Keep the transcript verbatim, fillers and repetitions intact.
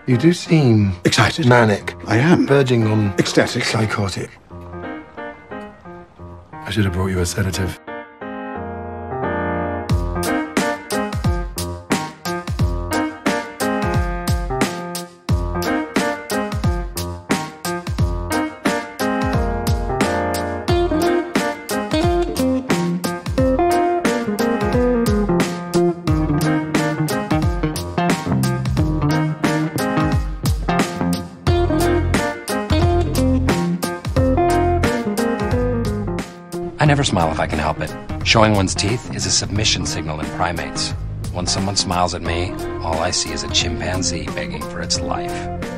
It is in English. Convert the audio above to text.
You do seem... excited. Manic. I am. Verging on... ecstatic. Psychotic. I should have brought you a sedative. I never smile if I can help it. Showing one's teeth is a submission signal in primates. When someone smiles at me, all I see is a chimpanzee begging for its life.